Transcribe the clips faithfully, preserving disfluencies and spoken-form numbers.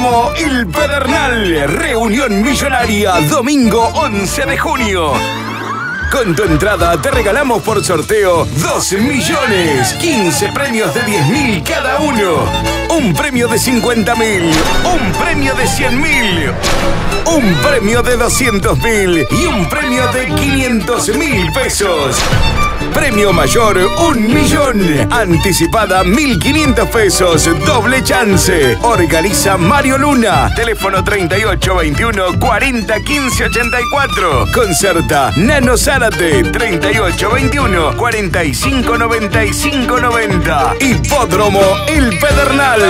Hipódromo El Pedernal. Reunión millonaria, domingo once de junio. Con tu entrada te regalamos por sorteo dos millones, quince premios de diez mil cada uno, un premio de cincuenta mil, un premio de cien mil, un premio de doscientos mil y un premio de quinientos mil pesos. Premio mayor, un millón. Anticipada, mil quinientos pesos. Doble chance. Organiza Mario Luna. Teléfono treinta y ocho veintiuno cuarenta quince ochenta y cuatro. Concerta Nano Zárate. treinta y ocho veintiuno cuarenta y cinco noventa y cinco noventa. Hipódromo El Pedernal.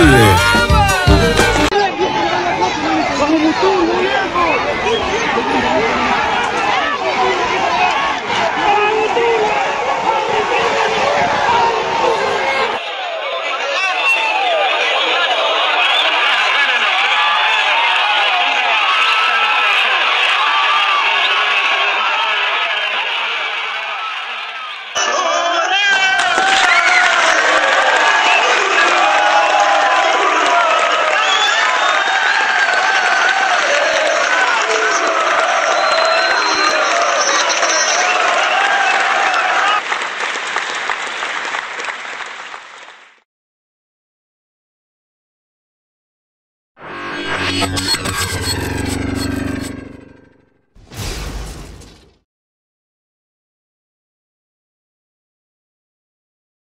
Yeah.